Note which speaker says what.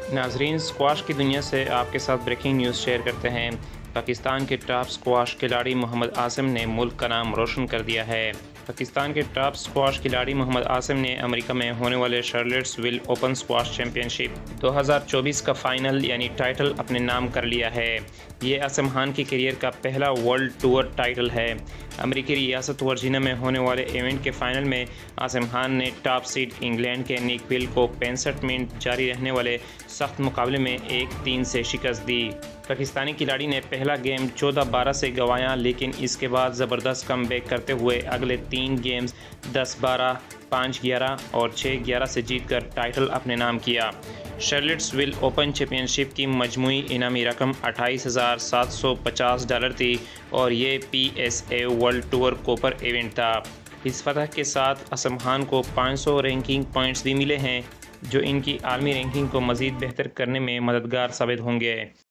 Speaker 1: नाजरीन, स्क्वाश की दुनिया से आपके साथ ब्रेकिंग न्यूज़ शेयर करते हैं। पाकिस्तान के टॉप स्क्वाश खिलाड़ी मोहम्मद आसिम ने मुल्क का नाम रोशन कर दिया है। पाकिस्तान के टॉप स्क्वाश खिलाड़ी मोहम्मद आसिम ने अमेरिका में होने वाले शार्लेट्सविल ओपन स्क्वाश चैंपियनशिप 2024 का फाइनल यानी टाइटल अपने नाम कर लिया है। ये आसिम खान की करियर का पहला वर्ल्ड टूर टाइटल है। अमेरिकी रियासत वर्जीनिया में होने वाले इवेंट के फाइनल में आसिम खान ने टॉप सीड इंग्लैंड के निक पिल को 65 मिनट जारी रहने वाले सख्त मुकाबले में 1-3 से शिकस्त दी। पाकिस्तानी खिलाड़ी ने पहला गेम 14-12 से गंवाया, लेकिन इसके बाद ज़बरदस्त कमबैक करते हुए अगले 3 गेम्स 10-12, 5-11 और 6-11 से जीतकर टाइटल अपने नाम किया। शार्लेट्सविल ओपन चैंपियनशिप की मजमूई इनामी रकम $28,750 थी और ये PSA world tour copper event था। इस फतह के साथ आसिम खान को 500 रैंकिंग पॉइंट्स भी मिले हैं, जो इनकी आलमी रैंकिंग को मज़ीद बेहतर करने में मददगार साबित होंगे।